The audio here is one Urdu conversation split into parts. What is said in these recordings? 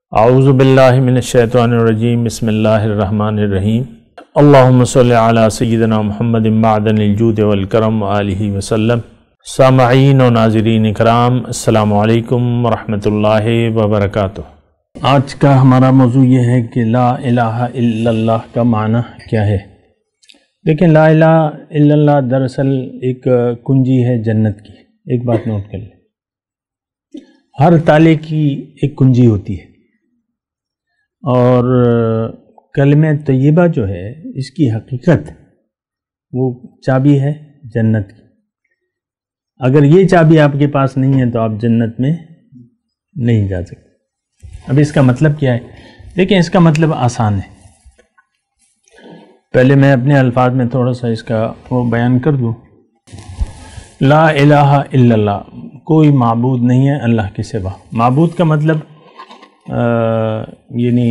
اعوذ باللہ من الشیطان الرجیم بسم اللہ الرحمن الرحیم اللہم صلی علی سیدنا محمد معدن الجود والکرم وآلہ وسلم۔ سامعین و ناظرین اکرام، السلام علیکم ورحمۃ اللہ وبرکاتہ۔ آج کا ہمارا موضوع یہ ہے کہ لا الہ الا اللہ کا معنی کیا ہے۔ دیکھیں، لا الہ الا اللہ دراصل ایک کنجی ہے جنت کی۔ ایک بات نوٹ کر لیں، ہر تالے کی ایک کنجی ہوتی ہے، اور کلمہ طیبہ جو ہے اس کی حقیقت وہ چابی ہے جنت کی۔ اگر یہ چابی آپ کے پاس نہیں ہے تو آپ جنت میں نہیں جا سکتے۔ اب اس کا مطلب کیا ہے؟ دیکھیں، اس کا مطلب آسان ہے۔ پہلے میں اپنے الفاظ میں تھوڑا سا اس کا وہ بیان کر دوں۔ لا الہ الا اللہ، کوئی معبود نہیں ہے اللہ کے سوا۔ معبود کا مطلب یعنی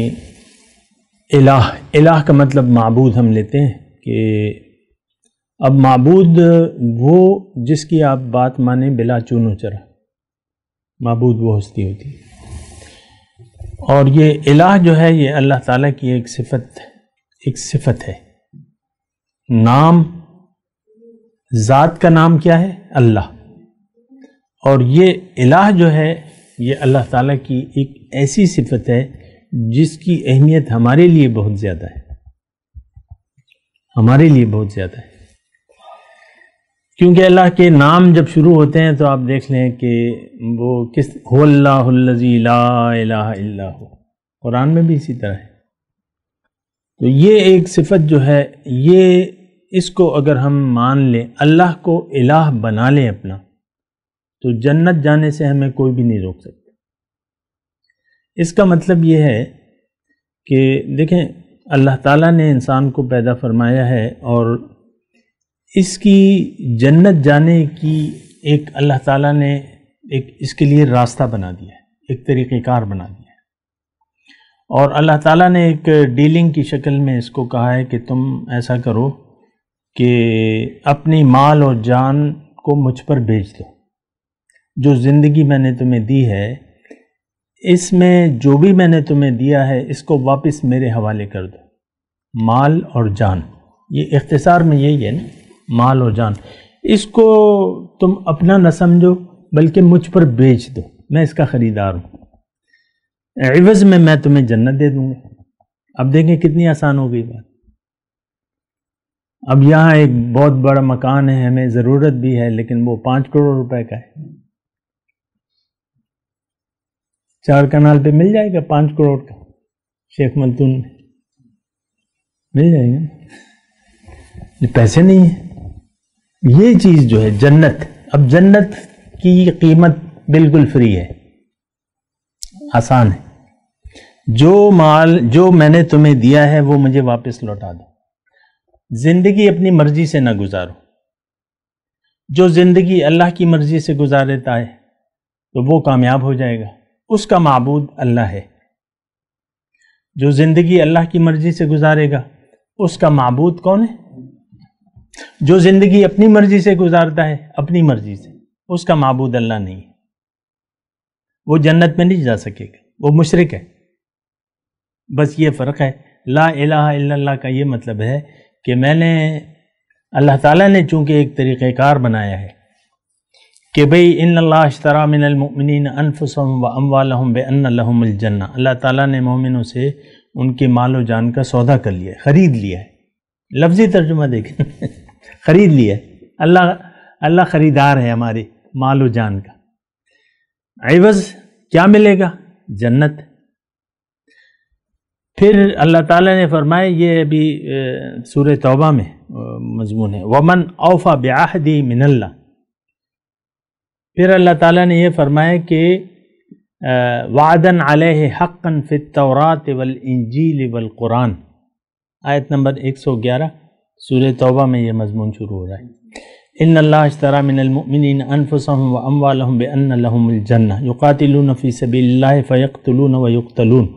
الہ کا مطلب معبود ہم لیتے ہیں کہ اب معبود وہ جس کی آپ بات مانیں بلا چون و چرا، معبود وہ ہستی ہوتی ہے۔ اور یہ الہ جو ہے یہ اللہ تعالیٰ کی ایک صفت ہے۔ نام، ذات کا نام کیا ہے؟ اللہ۔ اور یہ الہ جو ہے یہ اللہ تعالیٰ کی ایک ایسی صفت ہے جس کی اہمیت ہمارے لیے بہت زیادہ ہے، ہمارے لیے بہت زیادہ ہے۔ کیونکہ اللہ کے نام جب شروع ہوتے ہیں تو آپ دیکھ لیں کہ وہ هو اللہ الذی لا الہ الا هو، قرآن میں بھی اسی طرح ہے۔ تو یہ ایک صفت جو ہے، یہ اس کو اگر ہم مان لیں، اللہ کو الہ بنا لیں اپنا، تو جنت جانے سے ہمیں کوئی بھی نہیں روک سکتا۔ اس کا مطلب یہ ہے کہ دیکھیں، اللہ تعالیٰ نے انسان کو پیدا فرمایا ہے اور اس کی جنت جانے کی ایک اللہ تعالیٰ نے ایک اس کے لیے راستہ بنا دیا ہے، ایک طریقہ کار بنا دیا ہے۔ اور اللہ تعالیٰ نے ایک ڈیلنگ کی شکل میں اس کو کہا ہے کہ تم ایسا کرو کہ اپنی مال اور جان کو مجھ پر بیچ دو۔ جو زندگی میں نے تمہیں دی ہے، اس میں جو بھی میں نے تمہیں دیا ہے اس کو واپس میرے حوالے کر دو۔ مال اور جان، یہ اختصار میں یہی ہے نا، مال اور جان۔ اس کو تم اپنا نہ سمجھو بلکہ مجھ پر بیچ دو، میں اس کا خریدار ہوں، عوض میں تمہیں جنت دے دوں گا۔ اب دیکھیں کتنی آسان ہو گئی بات۔ اب یہاں ایک بہت بڑا مکان ہے، ہمیں ضرورت بھی ہے، لیکن وہ 5 کروڑ روپے کا ہے۔ 4 کنال پہ مل جائے گا 5 کروڑ کا، شیخ ملتون میں مل جائے گا، یہ پیسے نہیں ہیں۔ یہ چیز جو ہے جنت، اب جنت کی قیمت بالکل فری ہے، آسان ہے۔ جو میں نے تمہیں دیا ہے وہ مجھے واپس لوٹا دو۔ زندگی اپنی مرضی سے نہ گزارو۔ جو زندگی اللہ کی مرضی سے گزارتا ہے تو وہ کامیاب ہو جائے گا، اس کا معبود اللہ ہے۔ جو زندگی اللہ کی مرضی سے گزارے گا اس کا معبود کون ہے؟ جو زندگی اپنی مرضی سے گزارتا ہے، اپنی مرضی سے، اس کا معبود اللہ نہیں ہے، وہ جنت میں نہیں جا سکے گا، وہ مشرک ہے۔ بس یہ فرق ہے۔ لا الہ الا اللہ کا یہ مطلب ہے کہ اللہ تعالیٰ نے چونکہ ایک طریقہ کار بنایا ہے کہ بھئی ان اللہ اشترى من المؤمنین انفسهم واموالهم بان لهم الجنہ، اللہ تعالیٰ نے مومنوں سے ان کے مال و جان کا سودا کر لیا ہے، خرید لیا ہے۔ لفظی ترجمہ دیکھیں، خرید لیا ہے۔ اللہ خریدار ہے ہمارے مال و جان کا۔ عوض کیا ملے گا؟ جنت۔ پھر اللہ تعالیٰ نے فرمایا، یہ ابھی سورہ توبہ میں مضمون ہے، وَمَنْ أَوْفَى بِعَهْدِهِ مِنَ اللَّهِ۔ پھر اللہ تعالیٰ نے یہ فرمایا کہ وَعْدًا عَلَيْهِ حَقًّا فِي التَّوْرَاةِ وَالْإِنْجِيلِ وَالْقُرْآنِ، آیت نمبر 111 سورہ توبہ میں یہ مضمون شروع ہو رہا ہے۔ ان اللہ اشترى من المؤمنین انفسهم واموالهم بان لهم الجنہ یقاتلون فی سبیل اللہ فیقتلون ویقتلون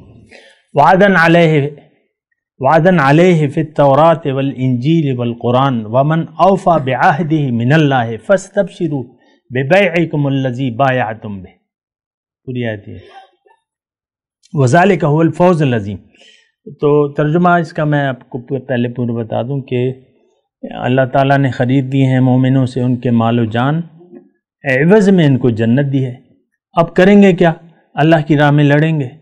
وعدا علیہ فی التوراة والانجیل والقرآن ومن اوفى بعہدہ من اللہ فاستبشروا ببیعکم الذی بایعتم بہ۔ پوری آیت ہے۔ وذالک هو الفوز العظیم. تو ترجمہ اس کا میں آپ کو پہلے پورا بتا دوں کہ اللہ تعالیٰ نے خرید دی ہیں مومنوں سے ان کے مال و جان، عوض میں ان کو جنت دی ہے. اب کریں گے کیا؟ اللہ کی راہ میں لڑیں گے،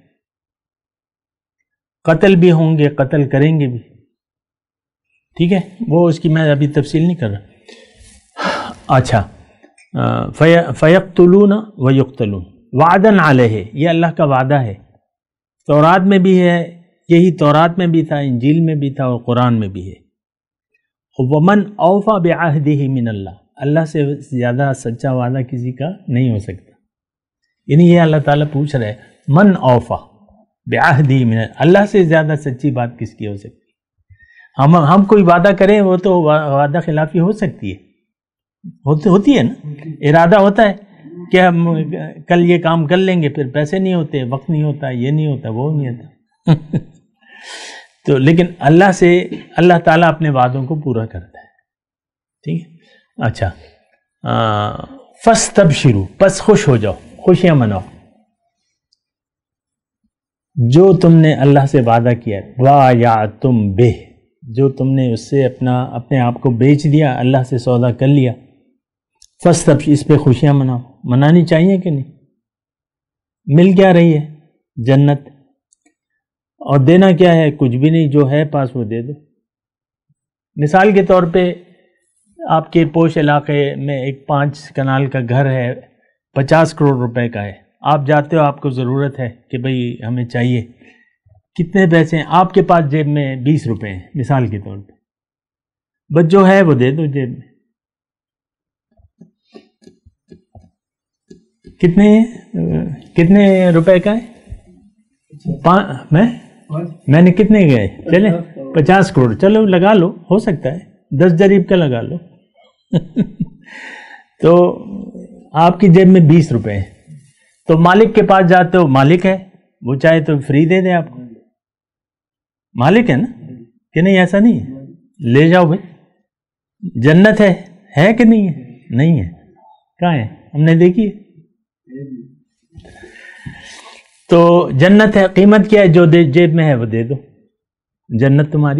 قتل بھی ہوں گے، قتل کریں گے بھی. ٹھیک ہے، وہ اس کی میں ابھی تفصیل نہیں کر رہا. اچھا، فیقتلون ویقتلون وعدن علیہ، یہ اللہ کا وعدہ ہے. تورات میں بھی ہے، یہی تورات میں بھی تھا، انجیل میں بھی تھا اور قرآن میں بھی ہے. ومن اوفی بعہدہ من اللہ، اللہ سے زیادہ سچا وعدہ کسی کا نہیں ہو سکتا. یعنی یہ اللہ تعالیٰ پوچھ رہے من اوفی بعہدہ من اللہ سے زیادہ سچی بات کس کی ہو سکتی؟ ہم کوئی وعدہ کریں وہ تو وعدہ خلافی ہو سکتی ہے، ہوتی ہے نا. ارادہ ہوتا ہے کہ ہم کل یہ کام کر لیں گے، پھر پیسے نہیں ہوتے، وقت نہیں ہوتا، یہ نہیں ہوتا، وہ نہیں ہوتا. تو لیکن اللہ سے اللہ تعالیٰ اپنے وعدوں کو پورا کرتا ہے. ٹھیک ہے. اچھا، فاستبشروا، پس خوش ہو جاؤ، خوشیاں مناؤ جو تم نے اللہ سے وعدہ کیا. وَبَایَعْتُم بِهِ، جو تم نے اس سے اپنے آپ کو بیچ دیا، اللہ سے سودا کر لیا. فاستبشروا، اس پہ خوشیاں مناؤ. منانی چاہیے کہ نہیں؟ مل کیا رہی ہے؟ جنت. اور دینا کیا ہے؟ کچھ بھی نہیں، جو ہے پاس وہ دے دو. مثال کے طور پہ آپ کے پوش علاقے میں ایک 5 کنال کا گھر ہے، 50 کروڑ روپے کا ہے. آپ جاتے ہو، آپ کو ضرورت ہے کہ بھئی ہمیں چاہیے. کتنے پیسے ہیں آپ کے پاس؟ جیب میں 20 روپے ہیں مثال کے طور پہ. بس جو ہے وہ دے دو جیب میں. کتنے روپے کا ہے؟ میں نے کتنے گئے؟ چلے 50 کروڑ، چلو لگا لو، ہو سکتا ہے 10 جریب کا لگا لو. تو آپ کی جیب میں 20 روپے ہیں، تو مالک کے پاس جاتے ہو، مالک ہے، وہ چاہے تو فری دے دے آپ کو. مالک ہے نا کہ نہیں؟ ایسا نہیں ہے. لے جاؤ بھائی، جنت ہے کہ نہیں ہے؟ نہیں ہے. کہاں ہے؟ ہم نے دیکھی ہے. تو جنت ہے، قیمت کیا ہے؟ جو جیب میں ہے وہ دے دو، جنت تمہاری.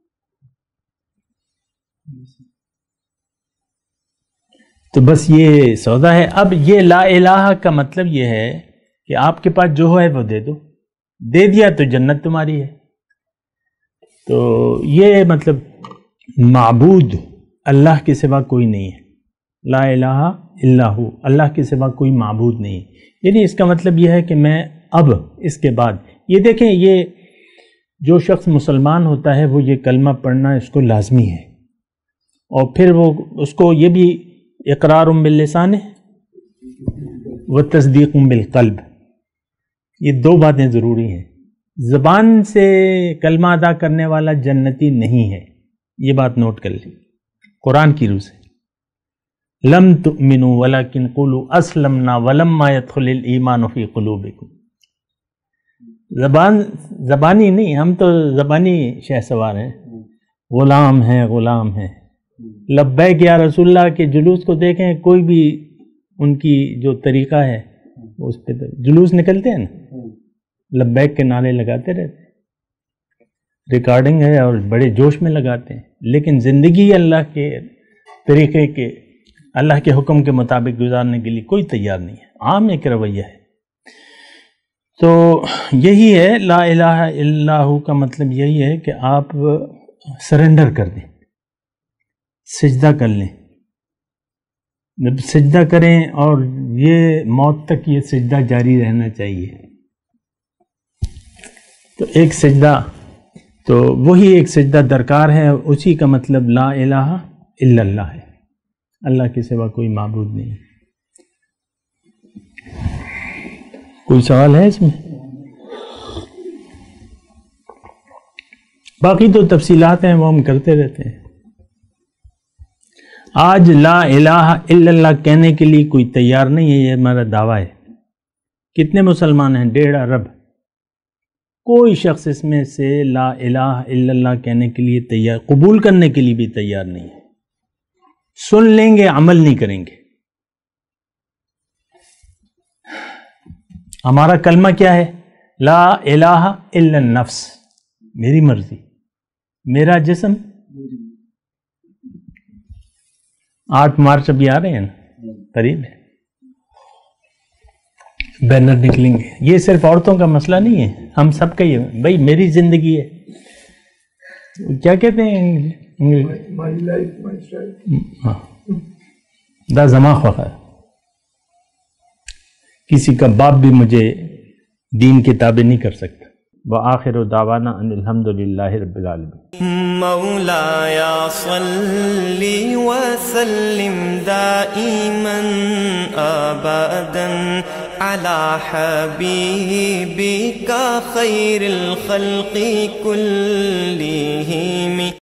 تو بس یہ سودا ہے. اب یہ لا الہ کا مطلب یہ ہے کہ آپ کے پاس جو ہے وہ دے دو، دے دیا تو جنت تمہاری ہے. تو یہ مطلب معبود اللہ کے سوا کوئی نہیں ہے. لا الہ الا ہو، اللہ کے سوا کوئی معبود نہیں ہے. یعنی اس کا مطلب یہ ہے کہ میں اب اس کے بعد، یہ دیکھیں، یہ جو شخص مسلمان ہوتا ہے وہ یہ کلمہ پڑھنا اس کو لازمی ہے، اور پھر وہ اس کو یہ بھی اقرار باللسان و تصدیق بالقلب، یہ 2 باتیں ضروری ہیں. زبان سے کلمہ ادا کرنے والا جنتی نہیں ہے، یہ بات نوٹ کر لیں قرآن کی روح سے. لم تؤمنوا ولکن قولوا اسلمنا ولما يدخل الایمان فی قلوبکم. زبانی نہیں، ہم تو زبانی شہ سوار ہیں، غلام ہیں. لبیک یا رسول اللہ کے جلوس کو دیکھیں، کوئی بھی ان کی جو طریقہ ہے اس پہ جلوس نکلتے ہیں نا، لبیک کے نعرے لگاتے رہتے ہیں، ریکارڈنگ ہے اور بڑے جوش میں لگاتے ہیں. لیکن زندگی اللہ کے طریقے کے، اللہ کے حکم کے مطابق گزارنے کے لیے کوئی تیار نہیں ہے. عام ایک رویہ ہے. تو یہی ہے لا الہ الا اللہ کا مطلب یہی ہے کہ آپ سرنڈر کر دیں، سجدہ کر لیں. جب سجدہ کریں، اور یہ موت تک یہ سجدہ جاری رہنا چاہیے. تو ایک سجدہ، تو وہی ایک سجدہ درکار ہے، اسی کا مطلب لا الہ الا اللہ ہے. اللہ کے سوا کوئی معبود نہیں. کوئی سوال ہے اس میں؟ باقی تو تفصیلات ہیں وہ ہم کرتے رہتے ہیں. آج لا الہ الا اللہ کہنے کے لیے کوئی تیار نہیں ہے، یہ ہمارا دعویٰ ہے. کتنے مسلمان ہیں؟ 1.5 ارب. کوئی شخص اس میں سے لا الہ الا اللہ کہنے کے لیے تیار، قبول کرنے کے لیے بھی تیار نہیں ہے. سن لیں گے، عمل نہیں کریں گے. ہمارا کلمہ کیا ہے؟ لا الہ الا النفس، میری مرضی، میرا جسم. 8 مارچ ابھی آ رہے ہیں نا، قریب ہے، بینر نکلیں گے. یہ صرف عورتوں کا مسئلہ نہیں ہے، ہم سب کا ہی ہے. بھائی میری زندگی ہے، کیا کہتے ہیں دا زما خواہ. کسی کا باپ بھی مجھے دین کے تابع نہیں کر سکتا. وآخر دعوانا ان الحمدللہ رب العالمین. مولایا صلی وسلم دائما ابدا على حبیبک خیر الخلق کلہم.